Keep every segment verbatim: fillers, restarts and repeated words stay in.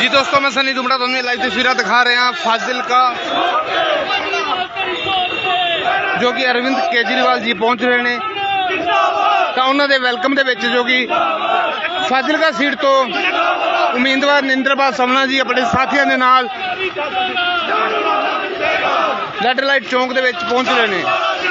जी दोस्तों, मैं सनी दुमड़ा तुम्हें लाइव तस्वीर दिखा रहे हैं फाजिलका, जो कि अरविंद केजरीवाल जी पहुंच रहे हैं। तो उन्होंने वेलकम के जो कि फाजिलका सीट तो उम्मीदवार निंद्रपाल समना जी अपने साथियों के नाल रेड लाइट चौंक के पहुंच रहे हैं।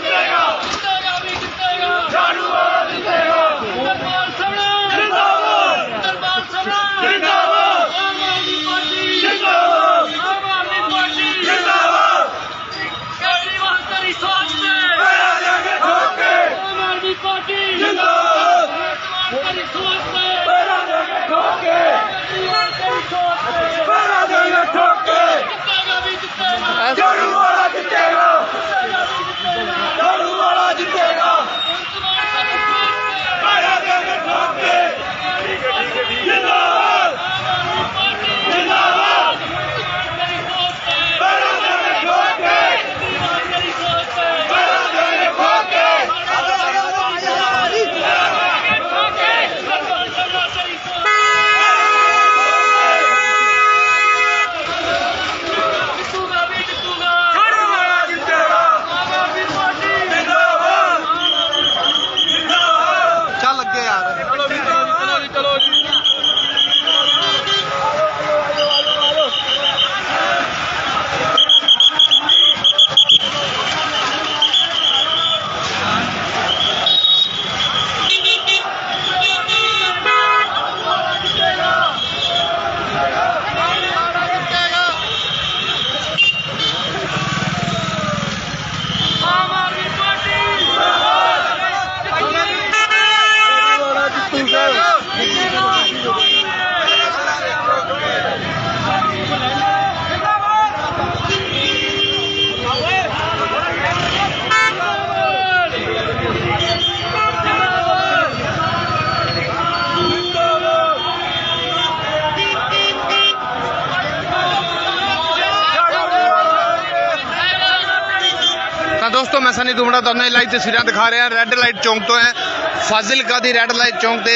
दोस्तों, मैं सनी दुमड़ा तुम्हें लाइव तस्वीर दिखा रहे हैं रेड लाइट चौंक तो है फाजिलका दी रेड लाइट चौंक से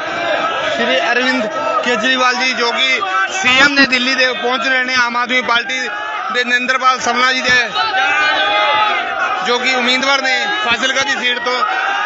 श्री अरविंद केजरीवाल जी जो कि सीएम ने दिल्ली दे पहुंच रहे हैं। आम आदमी पार्टी के निंद्रपाल समना जी दे जो कि उम्मीदवार ने फाजिलका की सीट तो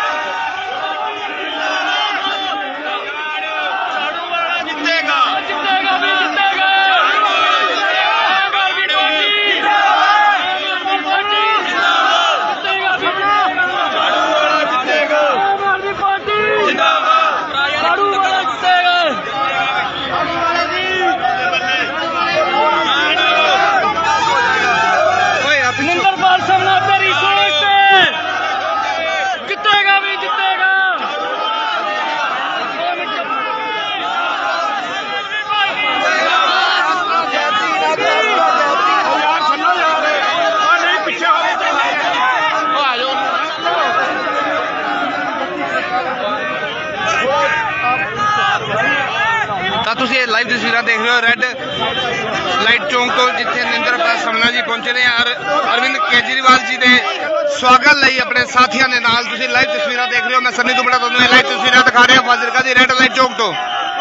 लाइव तस्वीर देख रहे हो रेड लाइट चौंक तो जिथे निंद्रपाल समना जी पहुंचे ने अरविंद केजरीवाल जी के स्वागत लई अपने साथियों के नाल तुसीं लाइव तस्वीर देख रहे हो। मैं सनी दुमड़ा तुहानूं लाइव तस्वीर दिखा रहा फाजिलका दी रेड लाइट चौंक तो।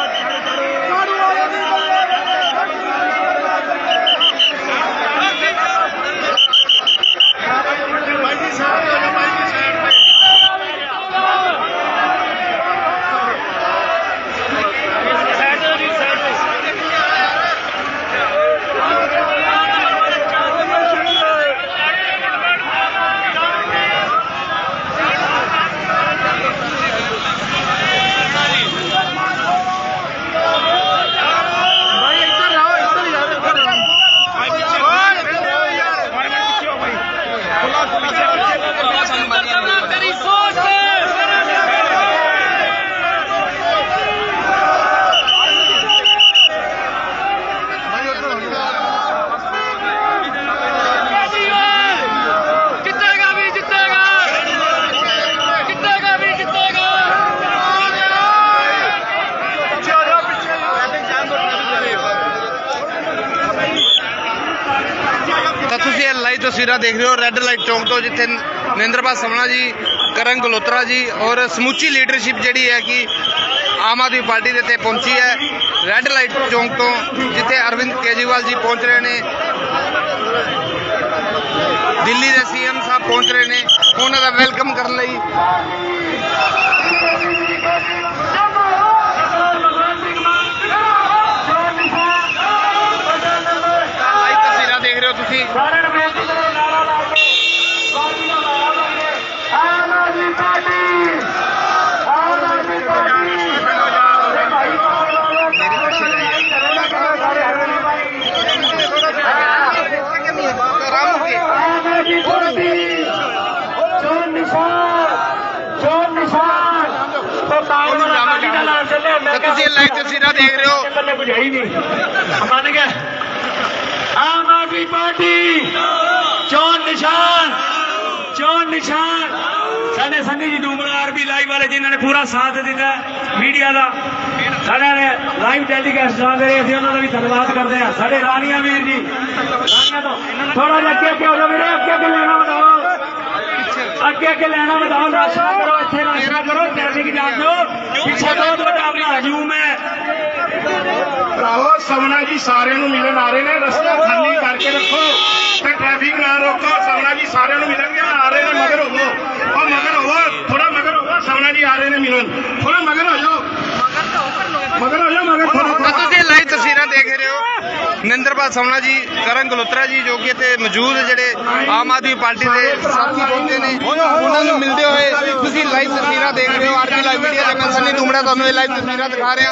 लाइव तस्वीर देख रहे हो रेड लाइट चौंक तो जिथे निंद्रपाल समना जी, करण गलोत्रा जी और समूची लीडरशिप जी है कि आम आदमी पार्टी के ते पहुंची है रैड लाइट चौंक तो, जिथे अरविंद केजरीवाल जी पहुंच रहे हैं, दिल्ली के सी एम साहब पहुंच रहे हैं, उन्होंने वेलकम करने लई। लाइव तस्वीर देख रहे हो तुसी। लाइव तस्वीर देख रहे हो। आम आदमी पार्टी चोन निशान चोन निशान साढ़े सनी जी डूमरार भी लाइव वाले जिन्होंने पूरा साथ दिता मीडिया का, साढ़े ने लाइव डेलीगेट जान रहे थे, उन्होंने भी धन्यवाद करते हैं। साढ़े रानिया वीर जी थोड़ा अगे अगे हो जाओ मेरे, अगे अगे लेना बताओ, अगे अगे लेना बताओ, राशना करो, इतने राशना करो, ट्रैफिक जाम दो, पीछे बहुत बड़ा अपना हजूम है। समना जी सारे मिलन आ रहे हैं, रस्ता खाली करके रखो, ट्रैफिक ना रोको। समना जी सारे मिलन आ रहे हैं, मगर हो और मगर हो थोड़ा मगर हो। समना जी आ रहे हैं मिलन, थोड़ा मगर हो जाओ, मगर हो जाओ, मगर थोड़ा। लाइव तस्वीर देख रहे हो नरेंद्रपाल समना जी, करण गलोत्रा जी जो कि इतने मौजूद ਜਿਹੜੇ आम आदमी पार्टी के साथी पहुंचे ने, उन्होंने मिलते हुए तुम लाइव तस्वीर देख रहे हो। आरपी लाइव मीडिया से मैं सनी धूमड़ा तुम्हें लाइव तस्वीर दिखा रहा।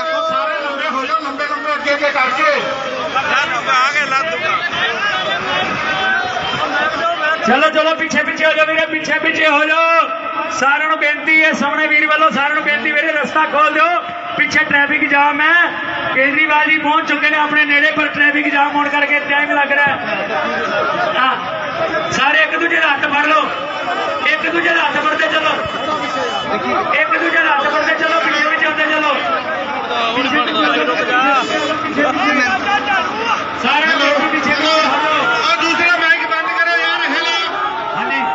चलो चलो पीछे पीछे हो जाओ मेरे, पीछे पीछे हो जाओ। सारे बेनती है, सामने वीर वालों सारे बेनती मेरे, रास्ता खोल दो, पीछे ट्रैफिक जाम है। केजरीवाल जी पहुंच चुके हैं अपने नेड़े, पर ट्रैफिक जाम होने करके टाइम लग रहा है। हाँ, सारे एक दूजे का हाथ फड़ लो, एक दूजे का हाथ फड़ते चलो, एक दूजे का हाथ फड़ते चलो, पीछे पीछे होते चलो, सारे पीछे पीछे हो जाओ। दूसरा माइक बंद करो यार। हेलो हाँ जी,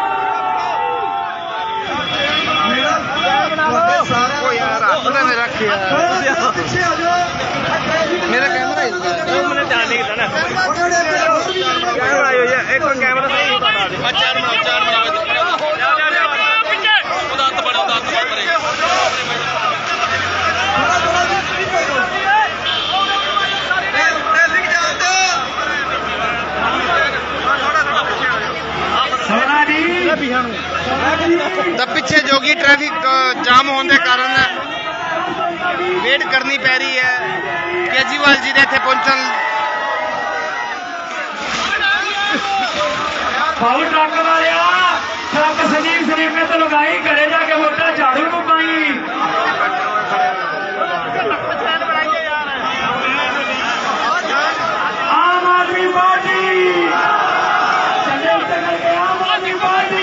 यार मेरा मेरा कैमरा मैंने ध्यान नहीं किया ना, कैमरा एक कैमरा सही चार बनाओ, चार बनाओ, तो पिछे जो कि ट्रैफिक जाम होने के कारण वेट करनी पै रही है केजरीवाल जी ने इतने पहुंचन। ट्रक वाले ट्रक संजीव शरीफ ने तो लगाई, घरे जाके वोटा झाड़ू को पाई। आम आदमी पार्टी चले उतर करके आम आदमी पार्टी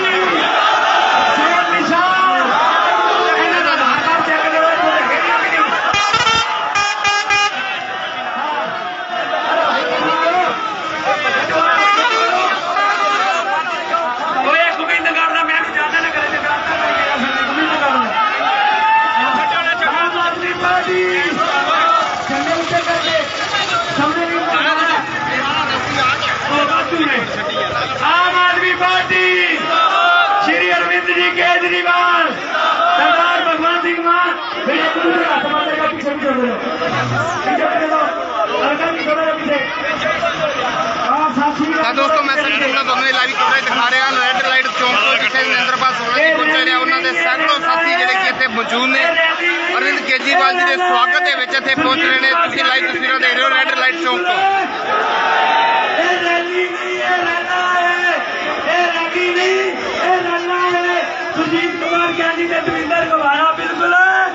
आम आदमी पार्टी श्री अरविंद जी केजरीवाल, सरदार भगवान सिंह मान, दोस्तों मैं सनी धूमड़ा तुम्हें लाइव कवरेज दिखा रहा। रैड लाइट चौंक तो जिसे नरेंद्रपाल समना जी पहुंचे रहे, उन्होंने सैकड़ों साथी ਜਿਹੜੇ ਕਿ ਇੱਥੇ ਮੌਜੂਦ ਨੇ अरविंद केजरीवाल जी के स्वागत ਦੇ ਵਿੱਚ ਇੱਥੇ पहुंच रहे हैं। ਤੁਸੀਂ ਲਾਈਵ ਤਸਵੀਰਾਂ ਦੇਖ ਰਹੇ ਹੋ ਰੈਡ ਲਾਈਟ ਚੌਂਕ ਤੋਂ। सुजीत कुमार ज्ञानी ने दविंदर गवारा बिल्कुल।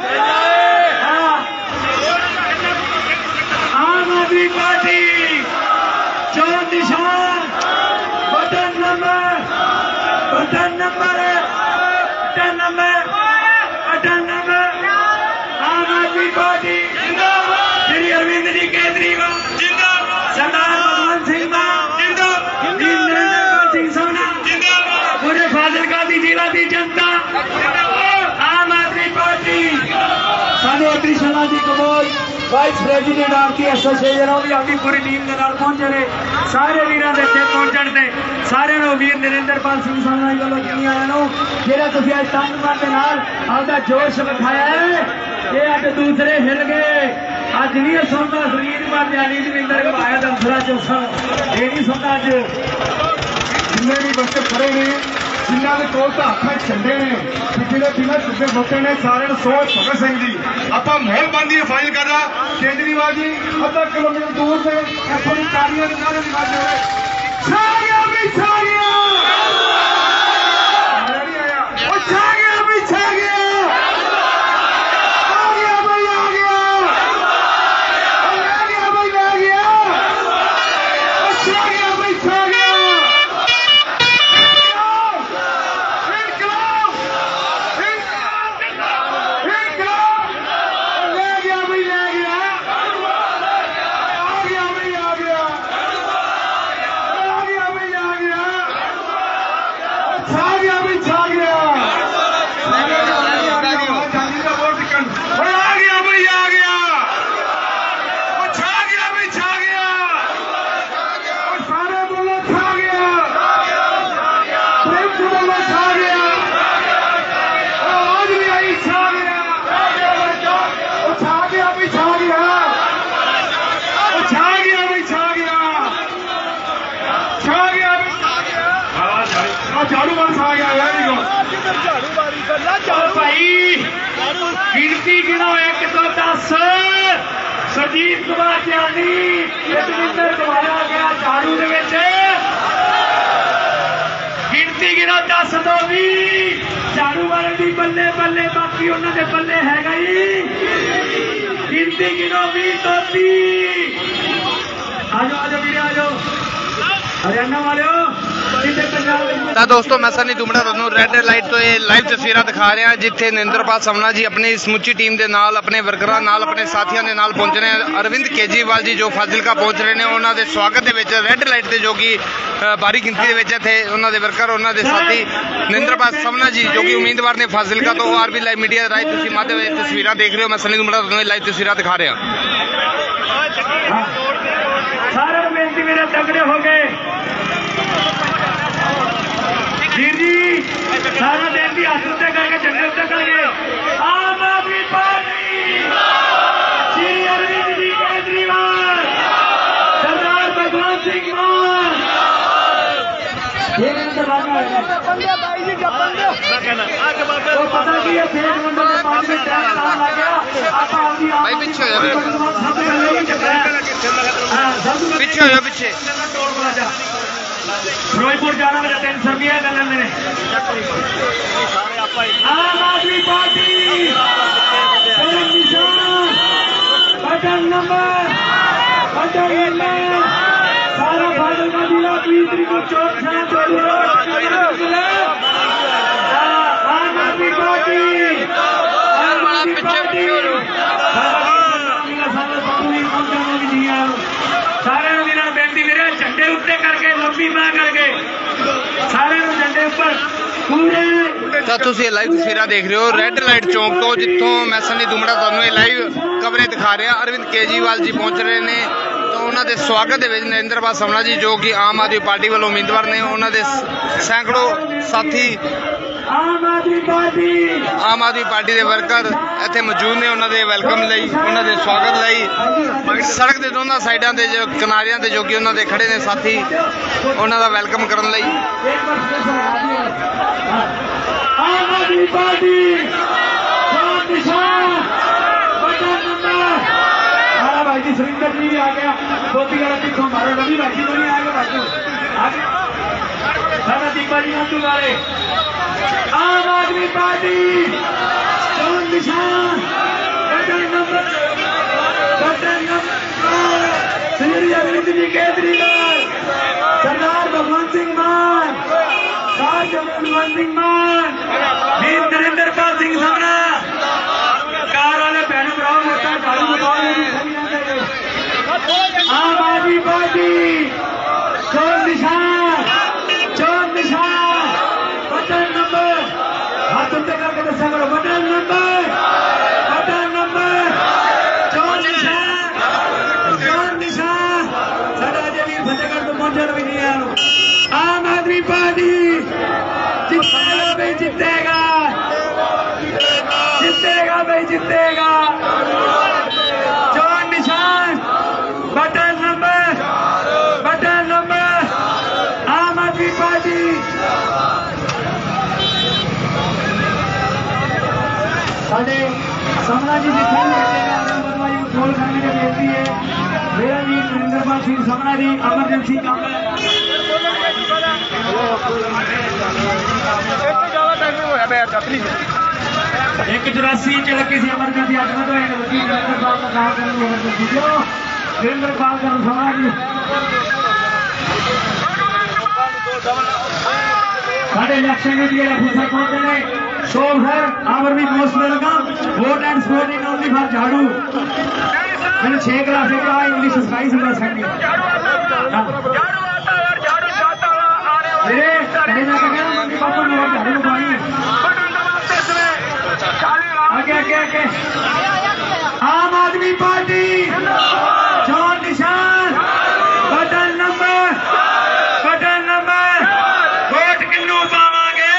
आम आदमी पार्टी चोन निशान button number button number button number button number Aam Aadmi Party Shri Arvind ji Kejriwal Sardar Bhagwant Singh Mann, Narenderpal Singh सोना, पूरे फाजिलका दी जिला दी जनता, आम आदमी पार्टी साढ़े राणा जी कमोल वाइस प्रेसिडेंट आपकी एसोसीएशन भी आपकी पूरी टीम के नाल पहुंचे ने सारे वीरां दे इत्थे पहुंचण ते सारे नु वीर नरेंद्रपाल सिंह साहब वालों जिन्नियां नु जेड़ा तुसीं अज तन दे नाल आपदा जोश विखाया है ये अज दूसरे हिल गए अज नहीं सुनता सुनील कुमार जानी दविंदर घबाया दंसरा चौसा ये नहीं सुनता अज जिन्ने भी बच्चे खड़े ने जिन्हों के कोल तो हथ झंडे ने पिछले दिन सिद्धे मोटे ने सारे सोच भगत सिंह जी आप माहौल बंदी फाइल कर रहा केजरीवाल जी अद्धा किलोमीटर दूर से अपनी तालियां नारे लगा रहे छा गया भी छा गया नहीं आया वो छा गया भी छा गया आ गया भाई आ गया आ गया भाई आ गया छा गया भाई छा गया झाड़ू बंद आ गया भाई गिनती गिनो एक तो दस सुजीत कुमार जानी दविंदर घबाया गया झाड़ू दे विच गिनती गिनो दस तो भी झाड़ू वाले की बल्ले बल्ले बाकी उन्होंने बल्ले है गई गिनती गिनो भी तो आज आज वीर आज हरियाणा वाले ਤਾਂ ਦੋਸਤੋ ਮੈਂ ਸਨੀ ਦੁਮੜਾ ਤੁਹਾਨੂੰ ਰੈੱਡ ਲਾਈਟ ਤੋਂ ਇਹ ਲਾਈਵ ਤਸਵੀਰਾਂ ਦਿਖਾ ਰਿਹਾ ਜਿੱਥੇ ਨਰਿੰਦਰਪਾਲ ਸਮਨਾ ਜੀ ਆਪਣੀ ਸਮੁੱਚੀ ਟੀਮ ਦੇ ਨਾਲ ਆਪਣੇ ਵਰਕਰਾਂ ਨਾਲ ਆਪਣੇ ਸਾਥੀਆਂ ਦੇ ਨਾਲ ਪਹੁੰਚ ਰਹੇ ਹਨ ਅਰਵਿੰਦ ਕੇਜਰੀਵਾਲ ਜੀ ਜੋ ਫਾਜ਼ਿਲਕਾ ਪਹੁੰਚ ਰਹੇ ਨੇ ਉਹਨਾਂ ਦੇ ਸਵਾਗਤ ਦੇ ਵਿੱਚ ਰੈੱਡ ਲਾਈਟ ਤੇ ਜੋ ਕਿ ਭਾਰੀ ਗਿਣਤੀ ਦੇ ਵਿੱਚ ਇੱਥੇ ਉਹਨਾਂ ਦੇ ਵਰਕਰ ਉਹਨਾਂ ਦੇ ਸਾਥੀ ਨਰਿੰਦਰਪਾਲ ਸਮਨਾ ਜੀ ਜੋ ਕਿ ਉਮੀਦਵਾਰ ਨੇ ਫਾਜ਼ਿਲਕਾ ਤੋਂ ਆਰਬੀ ਲਾਈਵ ਮੀਡੀਆ ਰਾਹੀਂ ਤੁਸੀਂ ਮਾਧਿਅਮ ਵਿੱਚ ਤਸਵੀਰਾਂ ਦੇਖ ਰਹੇ ਹੋ ਮੈਂ ਸਨੀ ਦੁਮੜਾ ਤੁਹਾਨੂੰ ਇਹ ਲਾਈਵ ਤਸਵੀਰਾਂ ਦਿਖਾ ਰਿਹਾ ਸਾਰੇ ਬੇਨਤੀ ਮੇਰੇ ਤਗੜੇ ਹੋ ਗਏ वीर जी सारा दिन भी हाथ उत्ते करके झंडे उत्ते करके आम आदमी पार्टी श्री अरविंद जी केजरीवाल सरदार भगवंत सिंह मान वो पता की है फेक नंबर में पाँच में टाइम काम आ गया भाई पीछे हो पीछे हो पीछे फिरोजपुर जाना मेरा तीन सौ रुपया कर लेंगे Aam Aadmi Party button number button number सारा फाजिलका जिला तीसरी को चौक आम आदमी पार्टी आम आदमी पार्टी सारे बेनती मेरे झंडे उत्ते करके लंबी बाह करके सारे झंडे उपर ਤਾਂ ਤੁਸੀਂ ਇਹ ਲਾਈਵ ਤਸਵੀਰਾਂ ਦੇਖ ਰਹੇ ਹੋ ਰੈੱਡ ਲਾਈਟ ਚੌਂਕ ਤੋਂ ਜਿੱਥੋਂ ਮੈਂ ਸਨੀ ਦੁਮੜਾ ਤੁਹਾਨੂੰ ਇਹ ਲਾਈਵ ਕਵਰੇਜ ਦਿਖਾ ਰਿਹਾ ਅਰਵਿੰਦ ਕੇਜਰੀਵਾਲ ਜੀ ਪਹੁੰਚ ਰਹੇ ਨੇ ਤਾਂ ਉਹਨਾਂ ਦੇ ਸਵਾਗਤ ਦੇ ਵਿੱਚ ਨਰਿੰਦਰਪਾਲ ਸਮਨਾ ਜੀ ਜੋ ਕਿ ਆਮ ਆਦਮੀ ਪਾਰਟੀ ਵੱਲੋਂ ਉਮੀਦਵਾਰ ਨੇ ਉਹਨਾਂ ਦੇ ਸੈਂਕੜੋ ਸਾਥੀ ਆਮ ਆਦਮੀ ਪਾਰਟੀ ਆਮ ਆਦਮੀ ਪਾਰਟੀ ਦੇ ਵਰਕਰ ਇੱਥੇ ਮੌਜੂਦ ਨੇ ਉਹਨਾਂ ਦੇ ਵੈਲਕਮ ਲਈ ਉਹਨਾਂ ਦੇ ਸਵਾਗਤ ਲਈ ਸੜਕ ਦੇ ਦੋਨਾਂ ਸਾਈਡਾਂ ਤੇ ਜੋ ਕਿਨਾਰਿਆਂ ਤੇ ਜੋ ਕਿ ਉਹਨਾਂ ਦੇ ਖੜੇ ਨੇ ਸਾਥੀ ਉਹਨਾਂ ਦਾ ਵੈਲਕਮ ਕਰਨ ਲਈ आम आदमी पार्टी निशान बटन नंबर हमारा भाई जी सुरेंद्र जी भी आ गया धोती वाला पिछों मारो रवि भाई जी नहीं आएगा भाई सारा दीपा जी मंजू वाले आम आदमी पार्टी निशान button number button number Shri Arvind ji Kejriwal Sardar Bhagwant Singh Mann Bhagwant Singh Mann वीर नरेंद्रपाल सिंह समना कार वाले भैन भरा मोटा झाड़ू बताओ आम आदमी पार्टी चोर निशान चोर निशान बटन नंबर हाथ उत्ते करके दसा करो बटन नंबर बटन नंबर समझण भी नहीं है। आम आदमी पार्टी जितेगा भाई जितेगा जितेगा भाई जितेगा। चौन निशान button number button number Aam Aadmi Party. साढ़े समना जी जिथे कंट्रोल करने की बेनती है। मेरा जी नरेंद्रपाल सिंह समना जी एमरजेंसी काम है। एक चौरासी च लगी सी एमरजेंसी अज में तो लगी नरेंद्रपाल का काम करने एमरजेंसी जो नरेंद्रपाल का समना जी साढ़े इलेक्शन के लिए ऑफिसर पहुंचे ने। शोभ सर आवर भी most welcome. Vote and sporting only for झाड़ू। मैंने छह क्लास का इंग्लिश सिखाई समझ सकती मेरे कहीं ना कहीं मम्मी पापा ने और झाड़ू लगाई। आगे आगे आगे आम आदमी पार्टी चौन निशान button number button number vote किन्नू पावांगे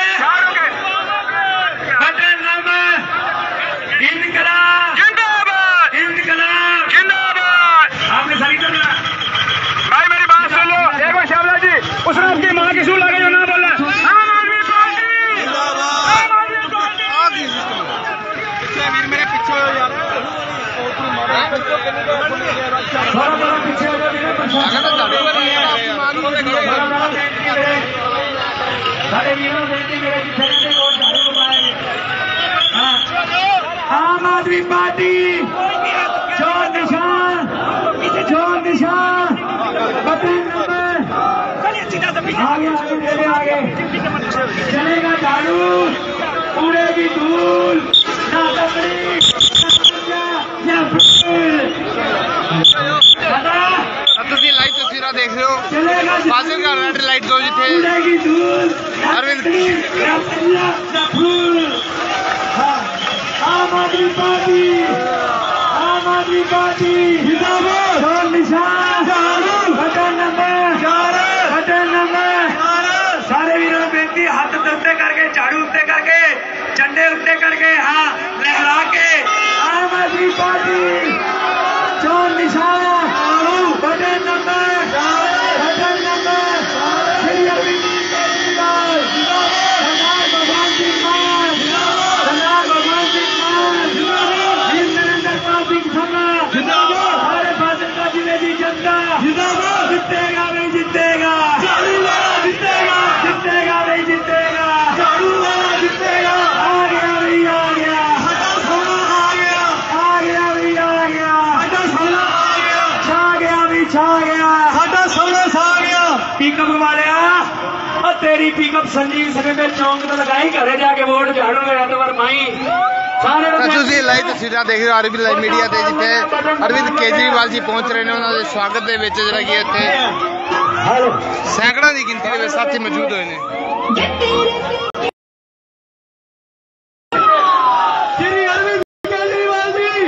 बटन नंबर इनकलाब जिंदाबाद इनकलाब जिंदाबाद। आपने सही करना भाई मेरी बात सुन लो एक बार श्यामला जी उसने अपनी माँ की सूर लगे जो ना बोला। आम आदमी पार्टी आम आदमी पार्टी मेरे पीछे हो यार थोड़ा थोड़ा पीछे हो आम आदमी पार्टी चौन निशान चौन निशान बटन नंबर आगे आगे आगे चलेगा झाड़ू उड़ेगी धूल ना लकड़ी या फूल। ਤੁਸੀਂ ਲਾਈਵ ਤਸਵੀਰਾਂ ਦੇਖ ਰਹੇ ਹੋ ਫਾਜ਼ਿਲਕਾ ਰੈੱਡ ਲਾਈਟ ਤੋਂ ਜਿੱਥੇ ਅਰਵਿੰਦ आम आदमी पार्टी आम आदमी पार्टी जिंदाबाद निशान बटन नंबर बटन नंबर। सारे वीरों बेनती हाथ उत्ते करके झाड़ू उत्ते करके झंडे उत्ते करके हाँ लहरा के आम आदमी पार्टी चौन निशान button number button number Shri Arvind Kejriwal Sardar Bhagwan Singh मान सरदार भगवान सिंह मान वीर नरेंद्रपाल सिंह समना हमारे फाजिलका जिले की जनता जितेगा भाई जितेगा जितेगा जितेगा भाई जितेगा जितेगा। आ गया भाई आ गया आ गया आ गया भाई आ गया छा गया भाई छा गया साडा सोना छा गया। पिकअप वालिया और तेरी पिकअप संजीव सिंह चौंक तो लगाई घरे जाके वोट झाड़ू मेरा तो पर माई सारे ਤੁਸੀਂ ਲਾਈਵ ਤਸਵੀਰਾਂ ਦੇਖ ਰਹੇ ਹੋ ਆਰਬੀ ਲਾਈਵ ਮੀਡੀਆ ਤੇ ਜਿੱਥੇ ਅਰਵਿੰਦ ਕੇਜਰੀਵਾਲ ਜੀ ਪਹੁੰਚ ਰਹੇ ਨੇ। ਉਹਨਾਂ ਦੇ ਸਵਾਗਤ ਦੇ ਵਿੱਚ ਜਿਹੜਾ ਕਿ ਇੱਥੇ ਸੈਂਕੜਾਂ ਦੀ ਗਿਣਤੀ ਦੇ ਵਿੱਚ ਸਾਥੀ ਮੌਜੂਦ ਹੋਏ ਨੇ। श्री अरविंद केजरीवाल जी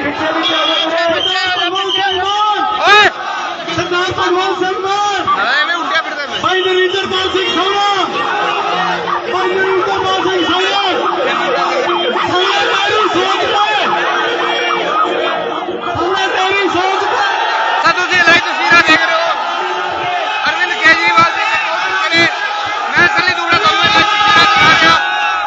सरदार भगवान सिंह मान ਐਵੇਂ ਉੱਡਿਆ ਫਿਰਦਾ ਮੈਂ भाई नरेंद्रपाल सिंह समना भाई नरेंद्रपाल सिंह समना हमने तेरी सोच पे हमने तेरी सोच पे ਤਾਂ ਤੁਸੀਂ ਲਾਈਵ ਤਸਵੀਰਾਂ ਦੇਖ ਰਹੇ ਹੋ ਅਰਵਿੰਦ ਕੇਜਰੀਵਾਲ ਜੀ ਦੇ ਪਹੁੰਚ ਚੁੱਕੇ ਨੇ। ਮੈਂ ਸੰਨੀ ਦੁਬੜਾ ਤੁਹਾਨੂੰ ਲਾਈਵ ਤਸਵੀਰਾਂ ਦਿਖਾ ਰਿਹਾ।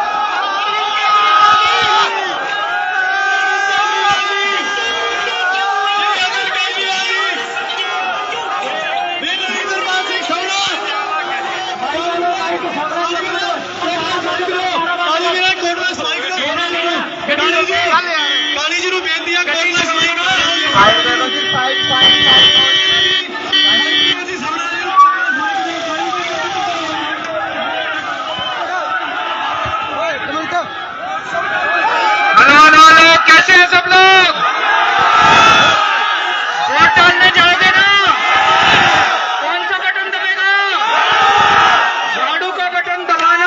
ਕਾਲੀ ਜੀ ਨੂੰ ਬੇਨਤੀ ਆ ਕੋਲ ਨਾ ਸਮਾਈ ਕਰੋ हेलो हेलो हेलो कैसे हैं सब लोग? वोट डालने जाओगे ना? कौन सा बटन दबेगा? झाड़ू का बटन दबाना।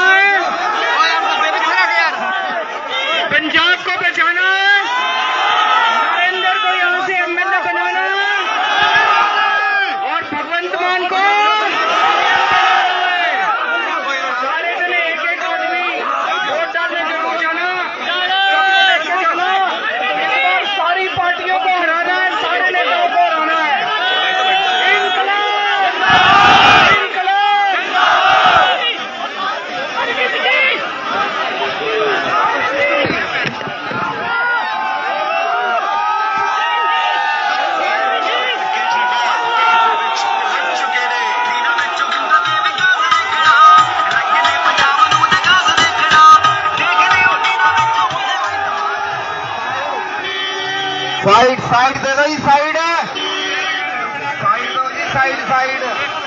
साइड दे दो जी, साइड साइड दो जी, साइड साइड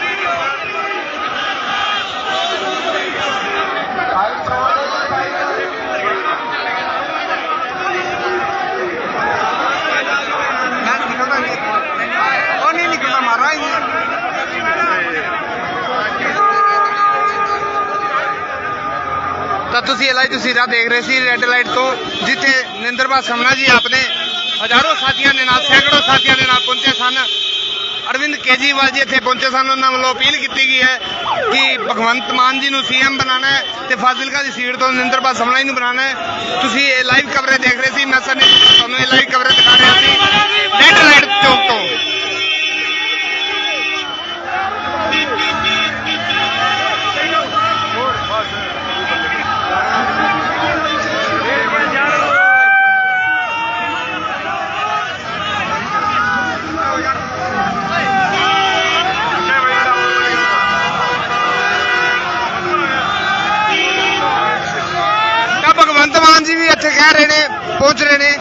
साइड छोड़ दो जी, साइड निकलता नहीं, वो नहीं निकलता, मारा ही नहीं। ਤਾਂ ਤੁਸੀਂ ਇਹ ਲਾਈਵ ਤਸਵੀਰਾਂ ਦੇਖ ਰਹੇ ਸੀ ਰੈੱਡ ਲਾਈਟ ਤੋਂ, ਜਿੱਥੇ ਨਿੰਦਰਪਾਲ ਸਮਨਾ ਜੀ ਆਪਣੇ ਹਜ਼ਾਰੋਂ ਸਾਥੀਆਂ ਦੇ ਨਾਲ, ਸੈਂਕੜੋਂ ਸਾਥੀਆਂ ਦੇ ਨਾਲ ਪਹੁੰਚੇ ਸਨ। ਅਰਵਿੰਦ ਕੇਜਰੀਵਾਲ ਜੀ ਇੱਥੇ ਪਹੁੰਚੇ ਸਨ। ਉਹਨਾਂ ਵੱਲੋਂ ਅਪੀਲ ਕੀਤੀ ਗਈ ਹੈ ਕਿ ਭਗਵੰਤ ਮਾਨ ਜੀ ਨੂੰ ਸੀਐਮ ਬਣਾਉਣਾ ਹੈ ਤੇ ਫਾਜ਼ਿਲਕਾ ਦੀ ਸੀਟ ਤੋਂ ਨਿੰਦਰਪਾਲ ਸਮਨਾ ਜੀ ਨੂੰ ਬਣਾਉਣਾ ਹੈ। ਤੁਸੀਂ ਇਹ ਲਾਈਵ ਕਵਰੇਜ ਦੇਖ ਰਹੇ ਸੀ, ਮੈਂ ਸਨੀ ਤੁਹਾਨੂੰ ਇਹ ਲਾਈਵ ਕਵਰੇਜ ਦਿਖਾ ਰਿਹਾ ਸੀ ਰੈੱਡ ਲਾਈਟ ਚੌਕ ਤੋਂ। ਭਗਵੰਤ ਮਾਨ ਜੀ ਵੀ ਇੱਥੇ ਕਹਿ ਰਹੇ ਨੇ, ਪਹੁੰਚ ਰਹੇ ਨੇ।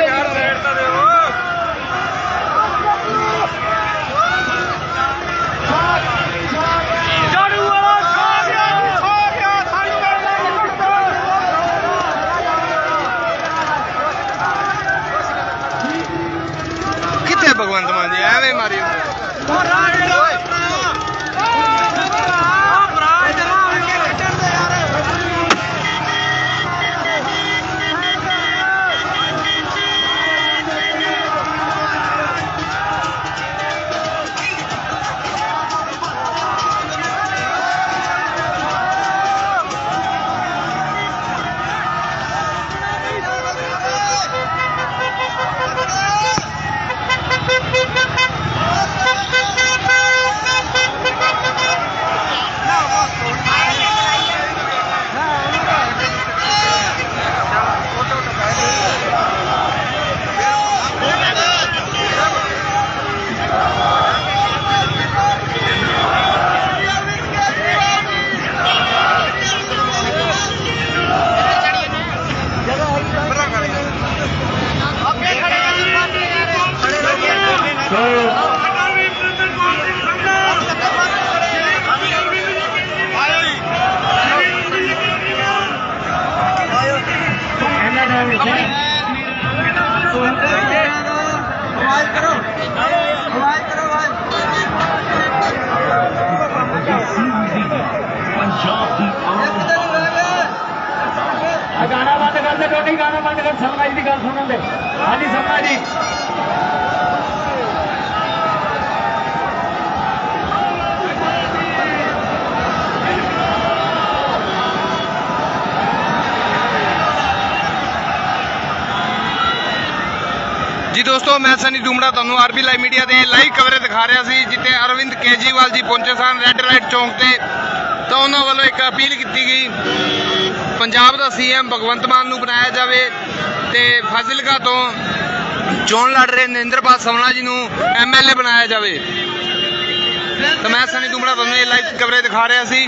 ਕਿੱਥੇ ਭਗਵੰਤ ਮਾਨ ਜੀ, ਐਵੇਂ ਮਾਰੀ गाना बंद कर दे, टोनी गाना बंद कर, शर्मा जी की गल सुनन दे। हाँ जी शर्मा जी, जी दोस्तों मैं सनी डूमड़ा ਤੁਹਾਨੂੰ ਆਰਬੀ ਲਾਈਵ ਮੀਡੀਆ ਦੇ ਲਾਈਵ ਕਵਰੇਜ ਦਿਖਾ ਰਿਹਾ ਸੀ, ਜਿੱਥੇ ਅਰਵਿੰਦ ਕੇਜਰੀਵਾਲ ਜੀ ਪਹੁੰਚੇ ਸਨ ਰੈੱਡ ਲਾਈਟ ਚੌਂਕ ਤੇ। ਤਾਂ ਉਹਨਾਂ ਵੱਲੋਂ ਇੱਕ ਅਪੀਲ ਕੀਤੀ ਗਈ ਪੰਜਾਬ ਦਾ ਸੀਐਮ ਭਗਵੰਤ ਮਾਨ ਨੂੰ ਬਣਾਇਆ ਜਾਵੇ ਤੇ ਫਾਜ਼ਿਲਕਾ ਤੋਂ ਚੋਣ ਲੜ ਰਹੇ ਨਿੰਦਰਪਾਲ ਸਮਨਾ ਜੀ ਨੂੰ ਐਮਐਲਏ ਬਣਾਇਆ ਜਾਵੇ। ਤਾਂ ਮੈਂ ਸਨੀ ਡੂਮੜਾ ਤੁਹਾਨੂੰ ਇਹ ਲਾਈਵ ਕਵਰੇਜ ਦਿਖਾ ਰਿਹਾ ਸੀ।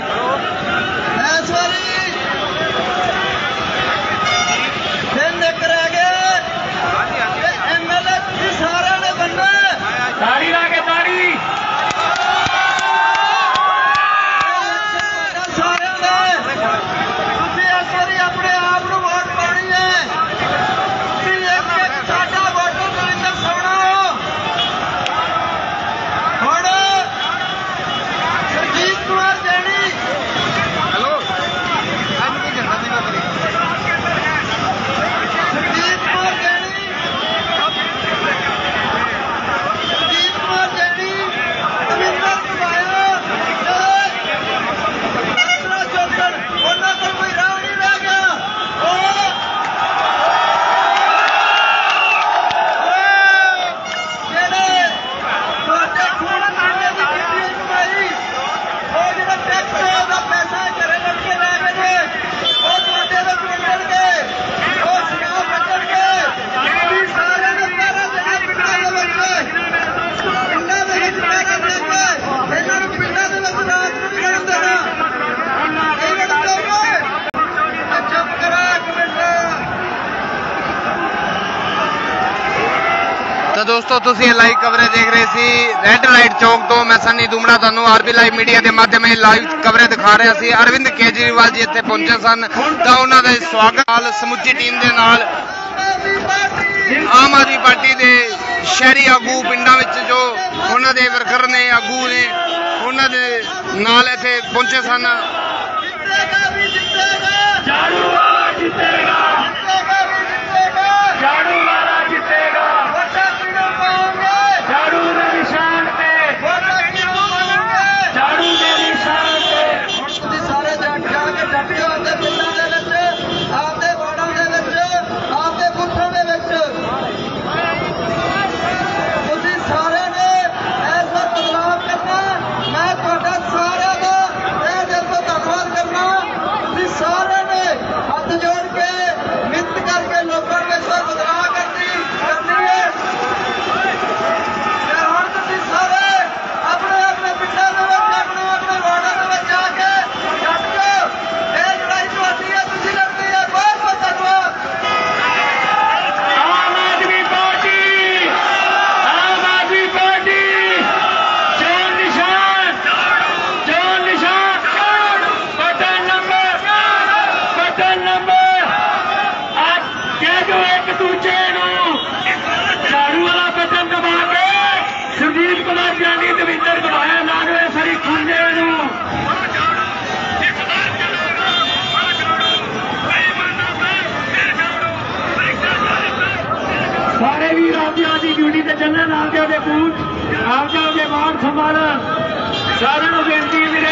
ताड़ी ला के ताड़ी अपने आप को वोट पानी है, साडा वोटर नरेंद्र समना सरजीत कुमार जैनी। हेलो ਦੋਸਤੋ ਤੁਸੀਂ ਇਹ ਲਾਈਵ ਕਵਰੇਜ ਦੇਖ ਰਹੇ ਸੀ ਰੈੱਡ ਲਾਈਟ ਚੌਕ ਤੋਂ। ਮੈਂ ਸਨੀ ਦੁਮੜਾ ਤੁਹਾਨੂੰ ਆਰਬੀ ਲਾਈਵ ਮੀਡੀਆ ਦੇ ਮਾਧਿਅਮ ਨਾਲ ਲਾਈਵ ਕਵਰੇਜ ਦਿਖਾ ਰਿਹਾ ਸੀ। ਅਰਵਿੰਦ ਕੇਜਰੀਵਾਲ ਜੀ ਇੱਥੇ ਪਹੁੰਚੇ ਸਨ ਤਾਂ ਉਹਨਾਂ ਦੇ ਸਵਾਗਤ ਨਾਲ ਸਮੁੱਚੀ ਟੀਮ ਦੇ ਨਾਲ ਆਮ ਆਦਮੀ ਪਾਰਟੀ ਦੇ ਸ਼ਹਿਰੀ ਆਗੂ ਪਿੰਡਾਂ ਵਿੱਚ ਜੋ ਉਹਨਾਂ ਦੇ ਵਰਕਰ ਨੇ ਆਗੂ ਨੇ ਉਹਨਾਂ ਦੇ ਨਾਲ ਇੱਥੇ ਪਹੁੰਚੇ ਸਨ। ਸਾਰੇ ਵੀਰ ਆਪਦੀ ਆਪਦੀ ਡਿਊਟੀ ਤੇ ਚੱਲਣ, ਆਪਦੇ ਆਪਦੇ ਬੂਥ ਆਪਦੇ ਆਪਦੇ ਵਾਰਡ ਸੰਭਾਲਣ। ਸਾਰਿਆਂ ਨੂੰ ਬੇਨਤੀ ਵੀਰੇ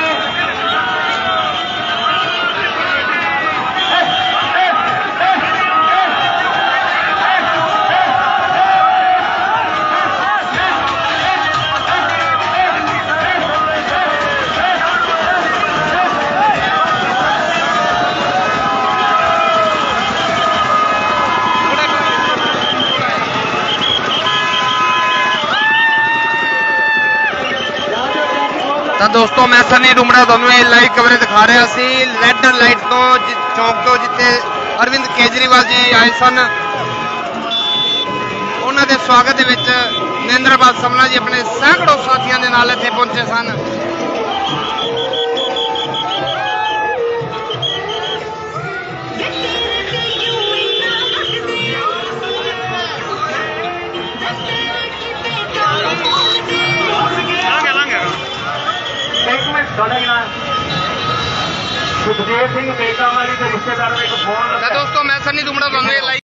ਤਾਂ ਦੋਸਤੋ ਮੈਂ ਸਨੀ ਦੁਮੜਾ ਤੁਹਾਨੂੰ ਇਹ ਲਾਈਵ ਕਵਰੇਜ ਦਿਖਾ ਰਿਹਾ ਸੀ ਰੈੱਡ ਲਾਈਟ ਤੋਂ ਚੌਂਕ ਤੋਂ, ਜਿੱਥੇ ਅਰਵਿੰਦ ਕੇਜਰੀਵਾਲ ਜੀ ਆਏ ਸਨ। ਉਹਨਾਂ ਦੇ ਸਵਾਗਤ ਦੇ ਵਿੱਚ ਨਰਿੰਦਰ ਸਮਲਾ ਜੀ ਆਪਣੇ ਸੈਂਕੜੋ ਸਾਥੀਆਂ ਦੇ ਨਾਲ ਇੱਥੇ ਪਹੁੰਚੇ ਸਨ। ਤੁਹਾਡਾ ਕੀ ਨਾਮ? ਸੁਖਦੇਵ ਸਿੰਘ ਬੇਟਾ ਵਾਲੀ ਦੇ ਰਿਸ਼ਤੇਦਾਰਾਂ ਦਾ ਇੱਕ ਫੋਨ। ਤਾਂ ਦੋਸਤੋ ਮੈਂ ਸਨੀ ਦੁਮੜਾ ਤੁਹਾਨੂੰ ਇਹ ਲਾਈਵ